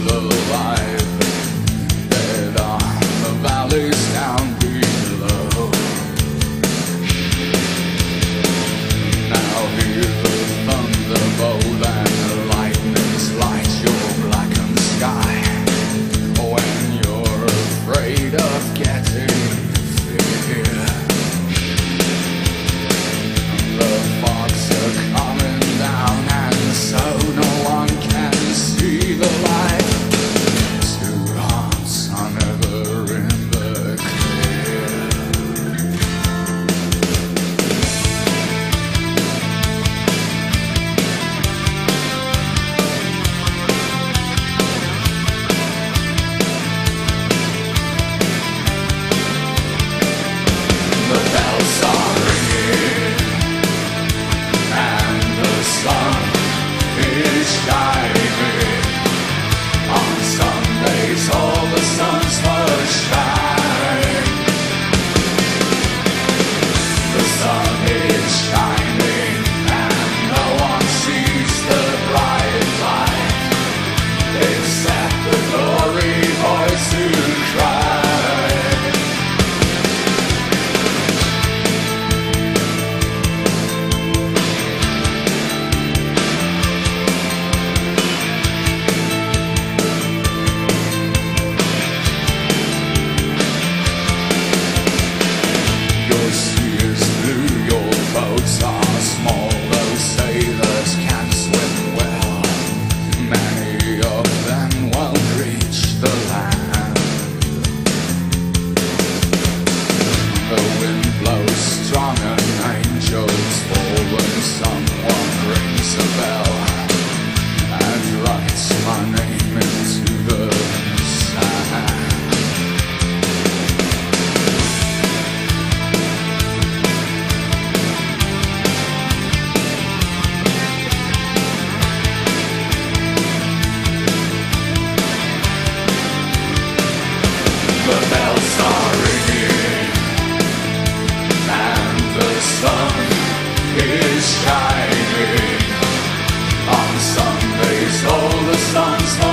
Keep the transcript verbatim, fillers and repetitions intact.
alive, dead on the valleys down below. Now hear the thunderbolt and the lightnings light your blackened sky. When you're afraid of getting fear, the fogs are coming down, and so no one can see the light. Two hearts are never in the clear. The bells are ringing and the sun is shining. On Sundays all the suns must shine. The sun is shining and no one sees the bright light, except the glory boys who cry. Your sea is blue, your boats are small, those sailors can't swim well. Many of them won't reach the land. The wind blows strong and angels fall when someone rings a bell and writes my name into the sand. The bells are ringing and the sun is shining. On Sundays all the suns